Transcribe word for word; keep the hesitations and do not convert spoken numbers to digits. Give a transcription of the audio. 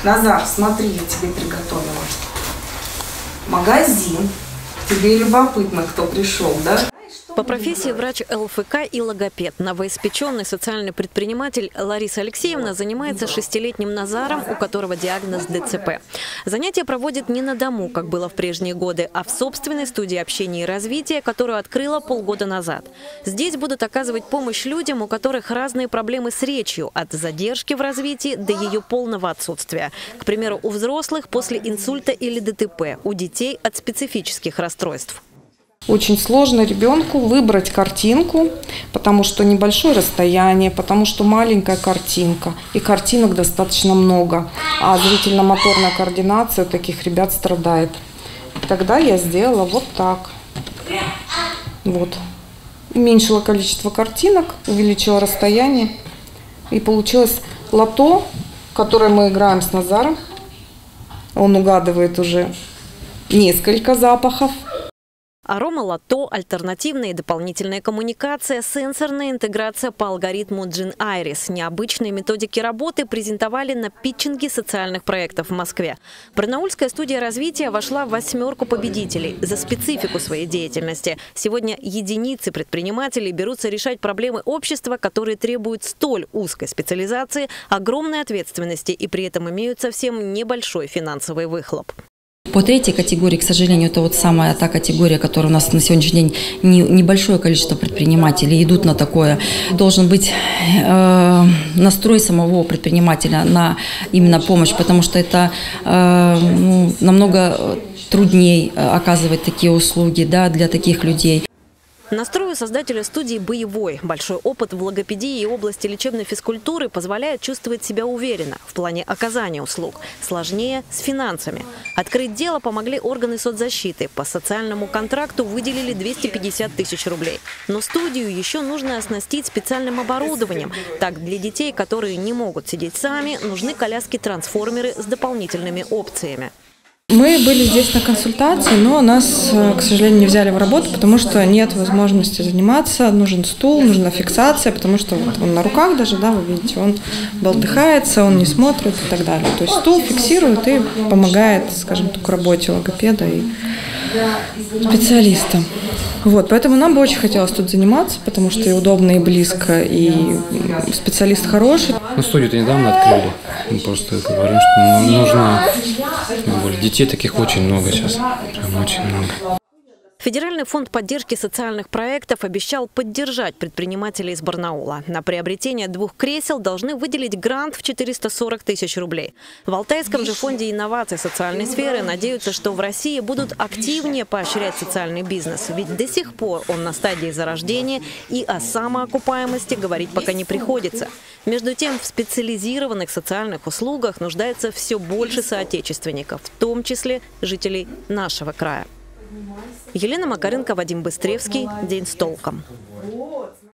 Назар, смотри, я тебе приготовила. Магазин. Тебе любопытно, кто пришел, да? По профессии врач ЛФК и логопед. Новоиспеченный социальный предприниматель Лариса Алексеевна занимается шестилетним Назаром, у которого диагноз ДЦП. Занятия проводит не на дому, как было в прежние годы, а в собственной студии общения и развития, которую открыла полгода назад. Здесь будут оказывать помощь людям, у которых разные проблемы с речью, от задержки в развитии до ее полного отсутствия. К примеру, у взрослых после инсульта или ДТП, у детей от специфических расстройств. Очень сложно ребенку выбрать картинку, потому что небольшое расстояние, потому что маленькая картинка, и картинок достаточно много, а зрительно-моторная координация у таких ребят страдает. Тогда я сделала вот так. Вот. Уменьшила количество картинок, увеличила расстояние, и получилось лото, которое мы играем с Назаром. Он угадывает уже несколько запахов. Аромалото, альтернативная и дополнительная коммуникация, сенсорная интеграция по алгоритму Джин Айрис. Необычные методики работы презентовали на питчинге социальных проектов в Москве. Барнаульская студия развития вошла в восьмерку победителей за специфику своей деятельности. Сегодня единицы предпринимателей берутся решать проблемы общества, которые требуют столь узкой специализации, огромной ответственности и при этом имеют совсем небольшой финансовый выхлоп. По третьей категории, к сожалению, это вот самая та категория, которая у нас на сегодняшний день не, небольшое количество предпринимателей идут на такое. Должен быть э, настрой самого предпринимателя на именно помощь, потому что это э, ну, намного труднее оказывать такие услуги, да, для таких людей. Настрой у создателя студии боевой. Большой опыт в логопедии и области лечебной физкультуры позволяет чувствовать себя уверенно в плане оказания услуг. Сложнее с финансами. Открыть дело помогли органы соцзащиты. По социальному контракту выделили двести пятьдесят тысяч рублей. Но студию еще нужно оснастить специальным оборудованием. Так, для детей, которые не могут сидеть сами, нужны коляски-трансформеры с дополнительными опциями. Мы были здесь на консультации, но нас, к сожалению, не взяли в работу, потому что нет возможности заниматься. Нужен стул, нужна фиксация, потому что вот он на руках даже, да, вы видите, он болтыхается, он не смотрит и так далее. То есть стул фиксирует и помогает, скажем так, работе логопеда и специалиста. Вот, поэтому нам бы очень хотелось тут заниматься, потому что и удобно, и близко, и специалист хороший. Ну, студию-то недавно открыли. Мы просто говорим, что нужно... Детей таких очень много сейчас. Прям очень много. Федеральный фонд поддержки социальных проектов обещал поддержать предпринимателей из Барнаула. На приобретение двух кресел должны выделить грант в четыреста сорок тысяч рублей. В Алтайском же фонде инноваций социальной сферы надеются, что в России будут активнее поощрять социальный бизнес. Ведь до сих пор он на стадии зарождения, и о самоокупаемости говорить пока не приходится. Между тем, в специализированных социальных услугах нуждается все больше соотечественников, в том числе жителей нашего края. Елена Макаренко, Вадим Быстревский. День с толком.